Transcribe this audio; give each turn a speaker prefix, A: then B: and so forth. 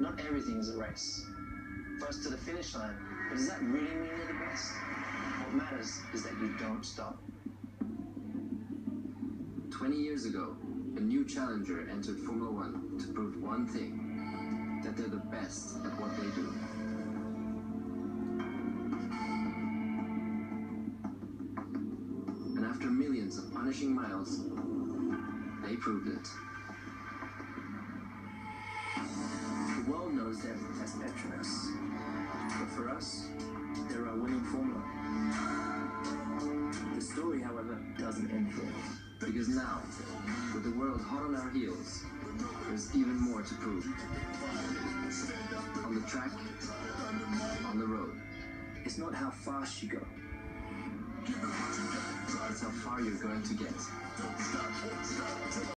A: Not everything is a race. First to the finish line, but does that really mean you're the best? What matters is that you don't stop.
B: 20 years ago, a new challenger entered Formula One to prove one thing, that they're the best at what they do. And after millions of punishing miles, they proved it.
A: The world knows them as Petronas, but for us, they're our winning formula. The story, however, doesn't end here.
B: Because now, with the world hot on our heels, there's even more to prove. On the track, on the road.
A: It's not how fast you go.
B: It's how far you're going to get.